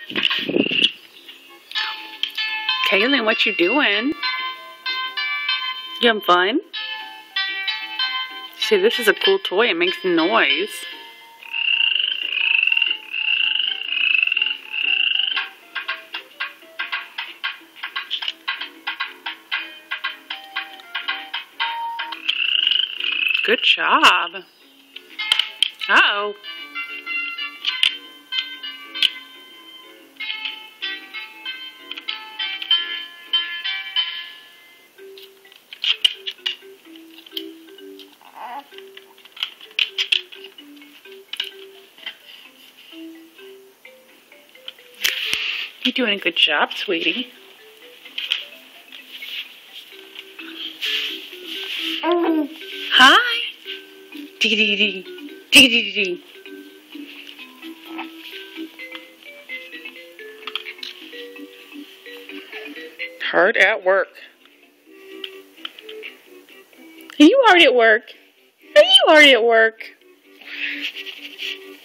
Kaylin, what you doing? You having fun? See, this is a cool toy. It makes noise. Good job. Uh-oh. You're doing a good job, sweetie. Hi. Dee dee dee. Dee dee dee. Hard at work. Are you already at work? Are you already at work?